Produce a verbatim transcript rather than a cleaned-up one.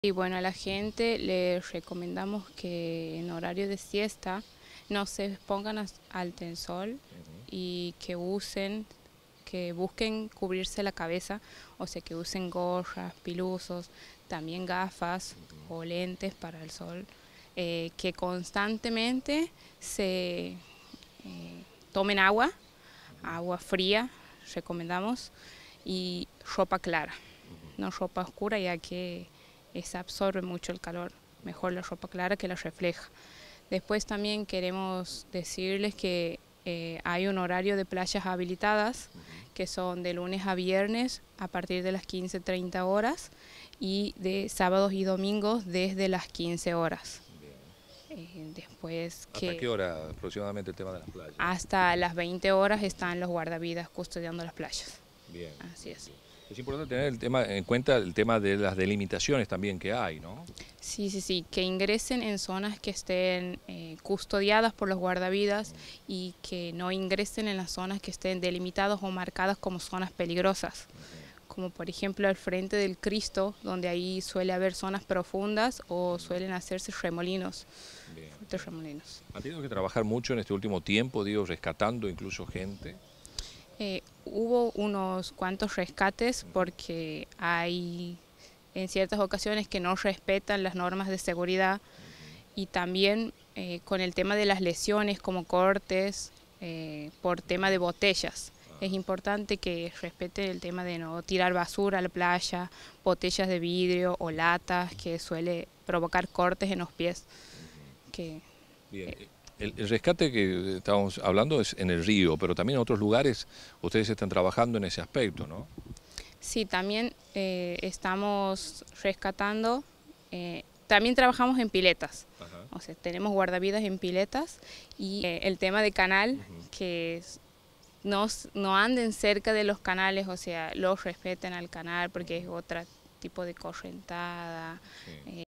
Y bueno, a la gente les recomendamos que en horario de siesta no se expongan a- al sol y que usen, que busquen cubrirse la cabeza, o sea, que usen gorras, piluzos, también gafas o lentes para el sol, eh, que constantemente se eh, tomen agua, agua fría, recomendamos, y ropa clara, no ropa oscura, ya que esa absorbe mucho el calor, mejor la ropa clara que la refleja. Después también queremos decirles que eh, hay un horario de playas habilitadas, que son de lunes a viernes a partir de las quince treinta horas y de sábados y domingos desde las quince horas. Eh, después ¿Hasta que qué hora aproximadamente el tema de las playas? hasta las veinte horas están los guardavidas custodiando las playas. Bien. Así es. Es importante tener el tema, en cuenta el tema de las delimitaciones también que hay, ¿no? Sí, sí, sí, que ingresen en zonas que estén eh, custodiadas por los guardavidas y que no ingresen en las zonas que estén delimitadas o marcadas como zonas peligrosas, como por ejemplo al frente del Cristo, donde ahí suele haber zonas profundas o suelen hacerse remolinos, Bien. fuertes remolinos. ¿Han tenido que trabajar mucho en este último tiempo, digo, rescatando incluso gente? Eh, hubo unos cuantos rescates porque hay en ciertas ocasiones que no respetan las normas de seguridad y también eh, con el tema de las lesiones como cortes eh, por tema de botellas. Es importante que respete el tema de no tirar basura a la playa, botellas de vidrio o latas que suele provocar cortes en los pies. Que, Bien. eh, El, el rescate que estábamos hablando es en el río, pero también en otros lugares ustedes están trabajando en ese aspecto, ¿no? Sí, también eh, estamos rescatando, eh, también trabajamos en piletas, Ajá. o sea, tenemos guardavidas en piletas y eh, el tema de canal, uh-huh. que es, no, no anden cerca de los canales, o sea, los respeten al canal porque es otro tipo de correntada. Sí. Eh,